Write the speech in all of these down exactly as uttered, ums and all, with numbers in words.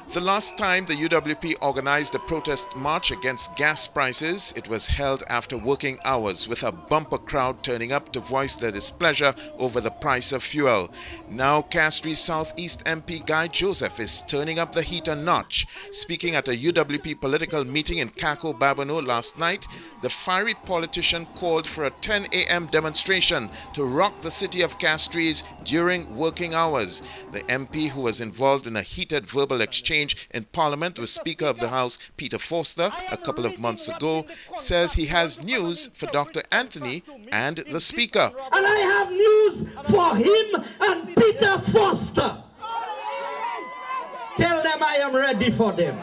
The last time the U W P organized a protest march against gas prices, it was held after working hours, with a bumper crowd turning up to voice their displeasure over the price of fuel. Now Castries Southeast M P Guy Joseph is turning up the heat a notch. Speaking at a U W P political meeting in Kako, Babonneau last night, the fiery politician called for a ten A M demonstration to rock the city of Castries during working hours. The M P, who was involved in a heated verbal exchange in Parliament with Speaker of the House Peter Forster a couple of months ago, says he has news for Doctor Anthony and the Speaker. And I have news for him and Peter Forster. Tell them I am ready for them.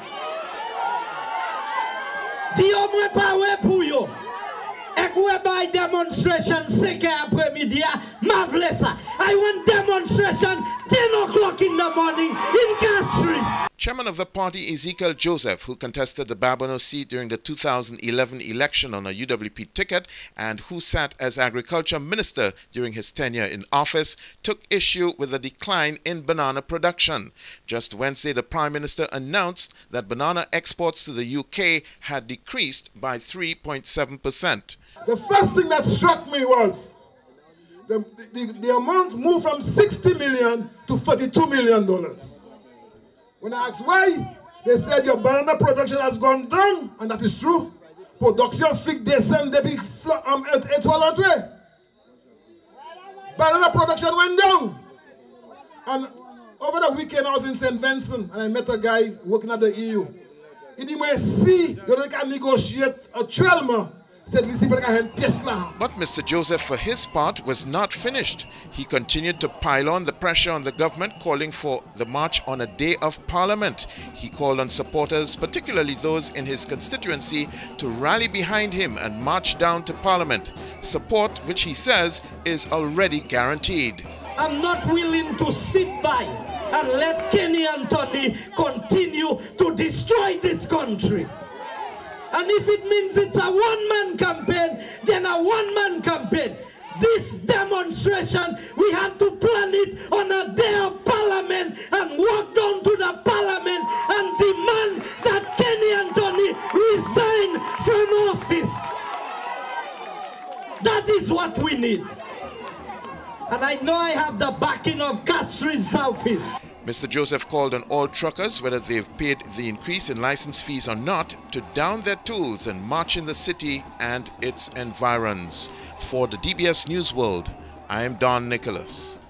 Dio mwen pa we pou yo. Ek we by demonstration seke après-midi mavlesa. I want demonstration ten o'clock in the morning in Castries. Chairman of the party Ezekiel Joseph, who contested the Babonneau seat during the two thousand eleven election on a U W P ticket and who sat as agriculture minister during his tenure in office, took issue with the decline in banana production. Just Wednesday, the Prime Minister announced that banana exports to the U K had decreased by three point seven percent. The first thing that struck me was the, the, the amount moved from sixty million to forty-two million dollars. When I asked why, they said your banana production has gone down, and that is true. Production fig descend depuis étoile entrée. Banana production went down. And over the weekend I was in Saint Vincent and I met a guy working at the E U. He dit moi si you can negotiate a twelve. But Mister Joseph, for his part, was not finished. He continued to pile on the pressure on the government, calling for the march on a day of Parliament. He called on supporters, particularly those in his constituency, to rally behind him and march down to Parliament. Support which he says is already guaranteed. I'm not willing to sit by and let Kenny Anthony continue to destroy this country. And if it means it's a one-man campaign, then a one-man campaign. This demonstration, we have to plan it on a day of Parliament and walk down to the Parliament and demand that Kenny Anthony resign from office. That is what we need. And I know I have the backing of Castries Southeast. Mister Joseph called on all truckers, whether they've paid the increase in license fees or not, to down their tools and march in the city and its environs. For the D B S News World, I am Don Nicholas.